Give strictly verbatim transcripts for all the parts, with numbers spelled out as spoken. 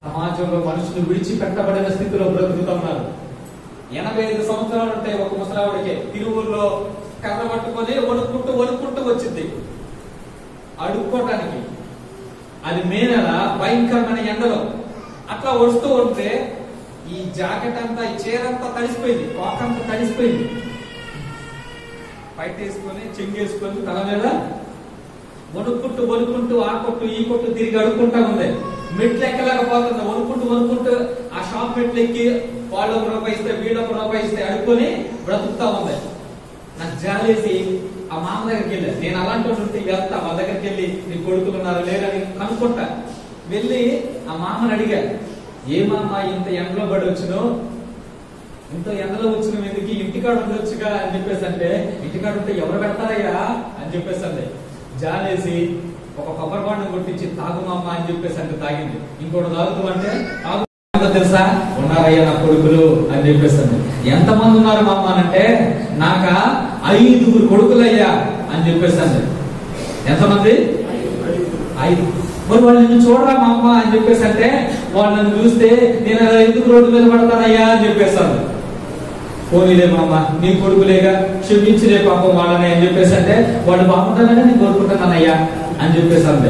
సమాజంలో మనుషులు విడిచిపెట్టబడిన స్థితిలో బ్రతుకుతున్నారు. ఎనభై ఐదు సంవత్సరాలు ఉంటాయి ఒక ముసలావిడికి. తిరువుల్లో కర్ర పట్టుకొని వణుక్కుంటూ వణుక్కుంటూ వచ్చింది అడుక్కోటానికి. అది మే నెల భయంకరమైన ఎండలో అట్లా వస్తూ ఉంటే ఈ జాకెట్ అంతా, ఈ చీరంతా తడిసిపోయింది, కోకంతా తడిసిపోయింది. బయట వేసుకొని చెంగేసుకొని తల మీద వణుక్కుంటూ వణుక్కుంటూ ఆ కొట్టు ఈ కొట్టు తిరిగి అడుక్కుంటా ఉంది. మెట్లు ఎక్కలేకపోతుంది. వణుక్కుంటూ వణుక్కుంటూ ఆ షాప్ మెట్లు ఎక్కి వాళ్ళు ఒక రూపాయి ఇస్తే వీళ్ళు ఒక రూపాయి ఇస్తే అడుక్కొని బ్రతుకుతా ఉంది. నాకు జాలేసి ఆ మామ దగ్గరికి వెళ్ళా. నేను అలాంటి ఉంటే వెళ్తా మా దగ్గరికి వెళ్ళి నీ కొడుకులు ఉన్నారు లేరని కనుక్కుంటా. వెళ్ళి ఆ మామని అడిగా, ఏమమ్మా ఇంత ఎండలో పడి వచ్చిన ఇంత ఎండలో వచ్చిన ఎందుకు ఇంటికాడ ఉండొచ్చుగా అని చెప్పేసి అంటే, ఇంటికాడ ఉంటే ఎవరు పెడతారయ్యా అని చెప్పేసి అండి. జాలేసి ఒక కొబ్బరి బాండం కొట్టించి తాగుమమ్మ అని చెప్పేసి అంటే తాగింది. ఇంకోటి తాగుతూ అంటే తాగు తెలుసా, ఉన్నారయ్యా నా కొడుకులు అని చెప్పేసి. ఎంతమంది ఉన్నారు మా అమ్మ అంటే, నాక ఐదుగురు కొడుకులయ్యా అని చెప్పేసి. ఎంతమంది? ఐదు. మరి వాళ్ళు నిన్ను చూడరా మా అమ్మ అని చెప్పేసి అంటే, వాళ్ళు నన్ను చూస్తే నేను ఎందుకు రోడ్డు మీద పడతానయ్యా అని చెప్పేస్తాను. పోనీలే మా అమ్మ నీ కొడుకులేగా, క్షమించలే పాపం వాళ్ళని అని చెప్పేసి అంటే, వాళ్ళు బాగుంటానని నేను కోరుకుంటున్నానయ్యా అని చెప్పేసి అంది.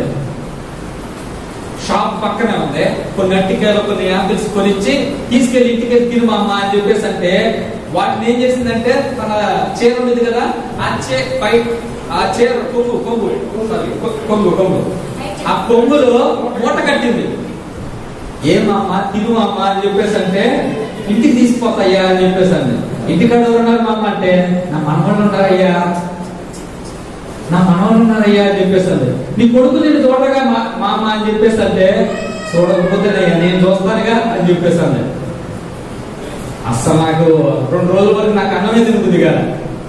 షాప్ పక్కనే ఉంది. కొన్ని అట్టికాయలు కొన్ని యాపిల్స్ కొనిచ్చి తీసుకెళ్లి ఇంటికి తిను మా అమ్మ అని చెప్పేసి అంటే, వాటిని ఏం చేసిందంటే తన చీర ఉండేది కదా, ఆ చే పై ఆ చీర కొంగు కొంగు కొంగు కొంగు ఆ కొంగులో మూట కట్టింది. ఏమమ్మా తిను అమ్మ అని చెప్పేసి అంటే, ఇంటికి తీసుకుపోతాయ్యా అని చెప్పేసి అంది. ఇంటికాడ ఎవరున్నారు మా అమ్మ అంటే, నా మనవాళ్ళు ఉన్నారయ్యా నా మనవాళ్ళు ఉన్నారయ్యా అని చెప్పేసి అంది. నీ కొడుకు నేను చూడగా మా అమ్మ అని చెప్పేసి అంటే, చూడకపోతేనయ్యా నేను చూస్తానుగా అని చెప్పేసి అంది. అస్సలు నాకు రెండు రోజుల వరకు నాకు అన్నమే తిరుగుతుంది కదా.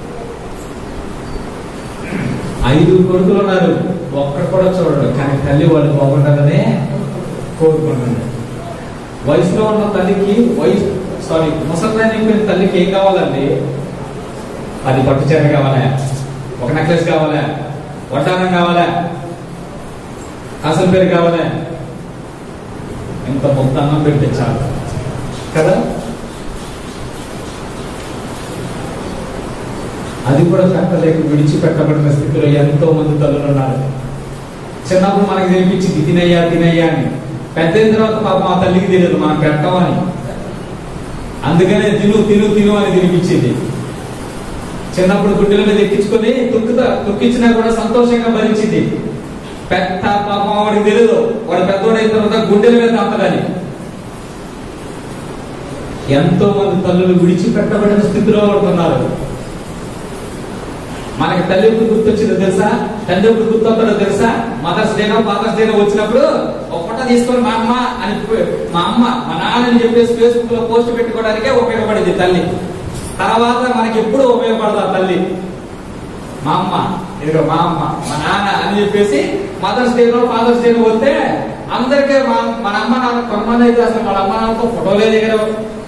ఐదు కొడుకులు ఉన్నారు, ఒక్కడు కూడా చూడడు, కానీ తల్లి వాళ్ళు బాగుండాలనే కోరుకుంటుంది. వయసులో ఉన్న తల్లికి వయసు సారీ ముసలిదాన్ని తల్లికి ఏం కావాలండి? అది పట్టు చీర కావాలా, ఒక నెక్లెస్ కావాలా, వడ్డానం కావాలా, అసలు పేరు కావాలా, ఇంత మొత్తం అన్నం పెడితే చాలు కదా. అది కూడా పెట్టలేక విడిచిపెట్టబడిన స్థితిలో ఎంతో మంది తల్లులు ఉన్నారు. చిన్నప్పుడు మనకి తినిపించింది తినయ్యా తినయ్యా అని. పెద్ద అయిన తర్వాత పాప మా తల్లికి తెలియదు మనం పెట్టమని, అందుకనే తిను తిను తిను అని తినిపించింది. చిన్నప్పుడు గుడ్డల మీద ఎక్కించుకొని తొక్కుతా తొక్కించినా కూడా సంతోషంగా భరించింది. పెద్ద పాపం వాడికి తెలియదు, వాడు పెద్దవాడైన తర్వాత గుండెల మీద అంతదని. ఎంతో మంది తల్లులు విడిచిపెట్టబడిన స్థితిలో ఉంటున్నారు. మనకి తల్లి ఎప్పుడు గుర్తొచ్చిందో తెలుసా? తండ్రి ఎప్పుడు గుర్తొస్తాడో తెలుసా? మదర్స్ డేనో ఫాదర్స్ డేనో వచ్చినప్పుడు ఒక ఫోటో తీసుకొని మా అమ్మ అని మా అమ్మ మా నాన్న అని చెప్పేసి ఫేస్బుక్ లో పోస్ట్ పెట్టుకోవడానికే ఉపయోగపడింది తల్లి. తర్వాత మనకి ఎప్పుడు ఉపయోగపడదు ఆ తల్లి. మా అమ్మ ఇదిగో మా అమ్మ మా నాన్న అని చెప్పేసి మదర్స్ డేనో ఫాదర్స్ డేనో వస్తే అందరికీ మన అమ్మ నాన్న కొంతమంది అయితే అసలు వాళ్ళ అమ్మ నాన్నతో ఫోటోలే దిగరు,